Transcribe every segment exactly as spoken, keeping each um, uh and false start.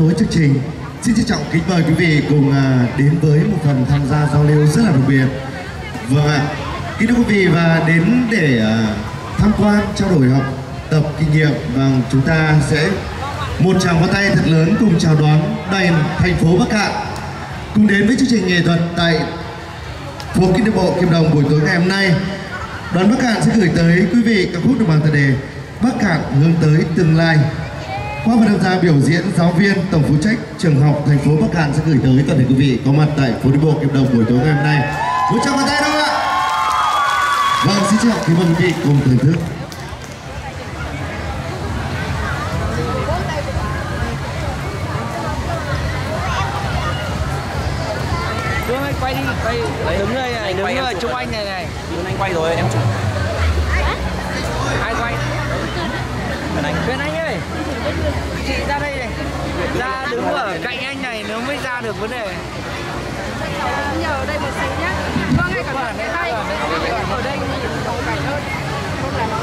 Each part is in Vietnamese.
nối chương trình. Xin trân trọng kính mời quý vị cùng đến với một phần tham gia giao lưu rất là đặc biệt. Vâng ạ, kính thưa quý vị, và đến để tham quan, trao đổi học tập kinh nghiệm, và chúng ta sẽ một tràng pháo tay thật lớn cùng chào đón đền thành phố Bắc Cạn cùng đến với chương trình nghệ thuật tại phố Kinh Nam Bộ Kim Đồng buổi tối ngày hôm nay. Đoàn Bắc Cạn sẽ gửi tới quý vị ca khúc được mang tựa đề Bắc Cạn hướng tới tương lai. Qua phần tham gia biểu diễn, giáo viên tổng phụ trách trường học thành phố Bắc Cạn sẽ gửi tới toàn thể quý vị có mặt tại phố đi bộ Kim Đồng buổi tối ngày hôm nay. Một tràng pháo tay đâu ạ? Vâng, xin chào kính mời quý vị cùng thưởng thức. Đứng anh quay đi, quay đấy, đứng đây này, đứng rồi, chụp anh này này. Đứng anh quay rồi, em chụp. Ai quay? Bên anh. Bên anh ơi. Chị ra đây này. Ra đứng ở cạnh anh này nó mới ra được vấn đề. Nhờ ở đây một xíu nhá. Vâng, ngay cả đoạn cái tay. Ở đây nhìn phong cảnh hơn. Không là nó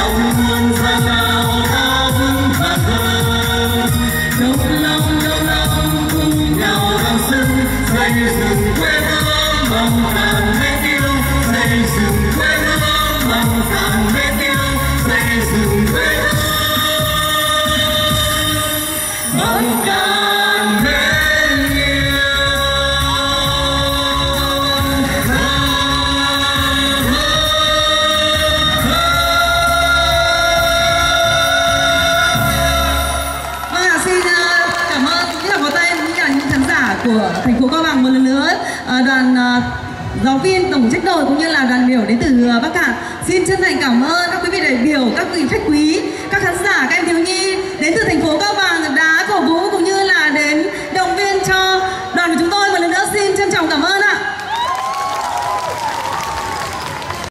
trong muôn gian lao háo hức khát hơn. Đồng lòng đồng lòng cùng nhau gắng sức xây dựng quê hương bằng ngàn mét yêu, xây dựng quê hương bằng ngàn mét yêu, xây dựng quê hương bằng ngàn mét yêu. Vâng ạ, xin uh, cảm ơn những tràng pháo tay cũng như là những khán giả của thành phố Cao Bằng một lần nữa. Uh, đoàn uh, giáo viên tổng trách đội cũng như là đoàn biểu đến từ uh, Bắc Cạn xin chân thành cảm ơn các quý vị đại biểu, các vị khách quý, các khán giả, các em thiếu nhi đến từ thành phố Cao Bằng đã cổ vũ cũng như là đến động viên cho đoàn của chúng tôi.